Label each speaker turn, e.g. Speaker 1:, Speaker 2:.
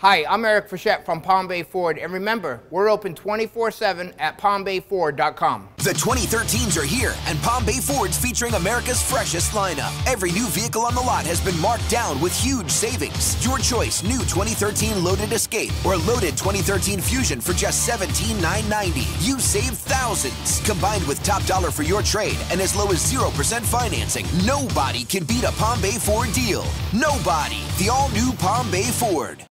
Speaker 1: Hi, I'm Eric Frechette from Palm Bay Ford, and remember, we're open 24/7 at palmbayford.com.
Speaker 2: The 2013s are here, and Palm Bay Ford's featuring America's freshest lineup. Every new vehicle on the lot has been marked down with huge savings. Your choice, new 2013 Loaded Escape or loaded 2013 Fusion for just $17,990. You save thousands. Combined with top dollar for your trade and as low as 0% financing, nobody can beat a Palm Bay Ford deal. Nobody. The all-new Palm Bay Ford.